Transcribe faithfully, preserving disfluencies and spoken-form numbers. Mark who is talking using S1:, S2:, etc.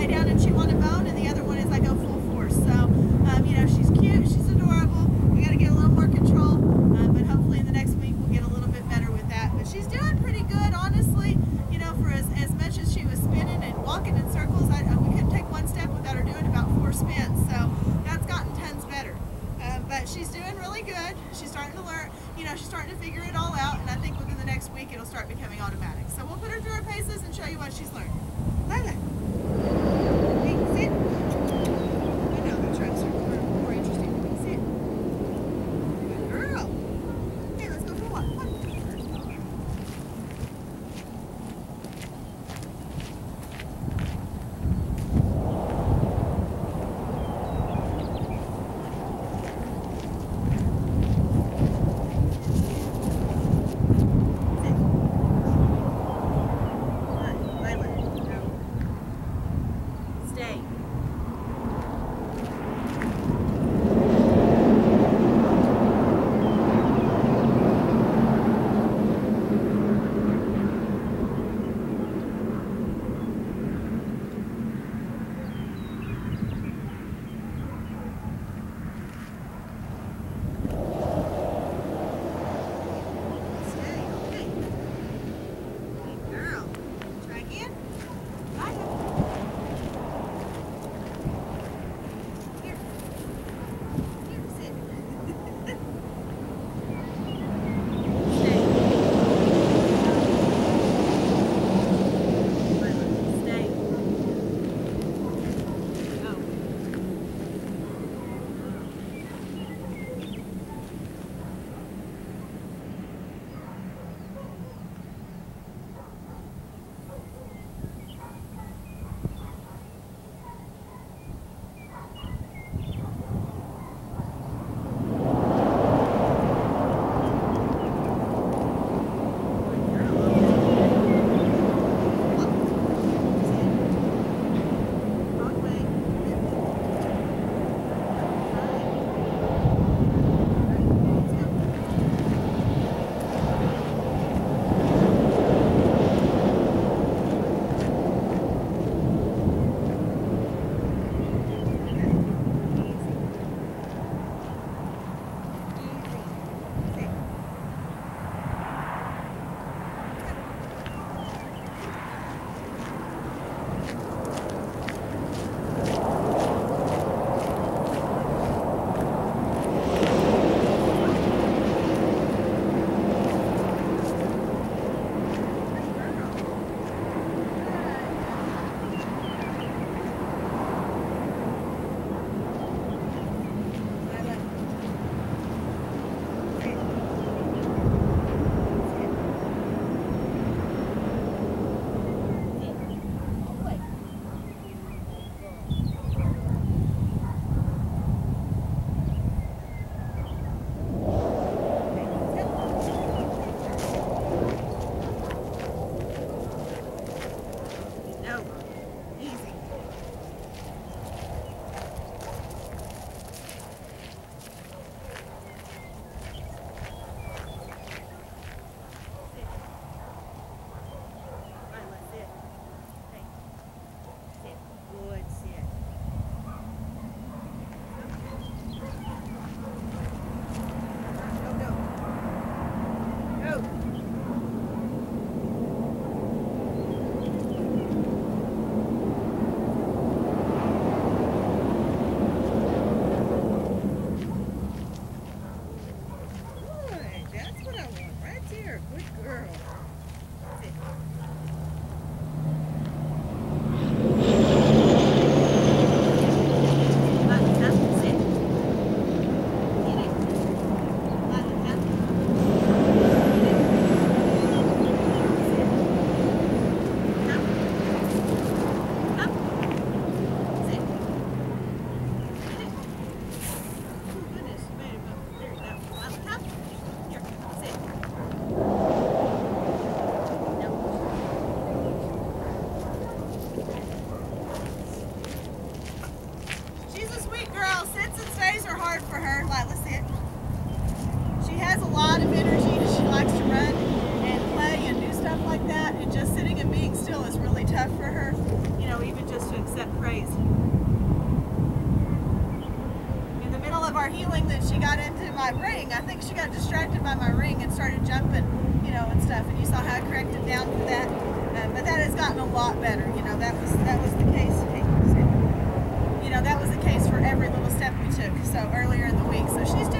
S1: down and chew on a bone, and the other one is I go full force. So, um, you know, she's cute, she's adorable. We got to get a little more control, uh, but hopefully in the next week we'll get a little bit better with that. But she's doing pretty good, honestly. You know, for as, as much as she was spinning and walking in circles, I, we couldn't take one step without her doing about four spins. So that's gotten tons better. Um, but she's doing really good. She's starting to learn, you know, she's starting to figure it all out, and I think within the next week it'll start becoming automatic. So we'll put her through her paces and show you what she's learned. Lila, hey, sit. I know, I'm trying to start more, more interesting. Sit. Good girl. Hey, let's go for a walk. Come on. crazy. In the middle of our healing, that she got into my ring. I think she got distracted by my ring and started jumping, you know, and stuff. And you saw how I corrected down for that. Uh, but that has gotten a lot better. You know, that was that was the case. You know, that was the case for every little step we took. So earlier in the week. So she's doing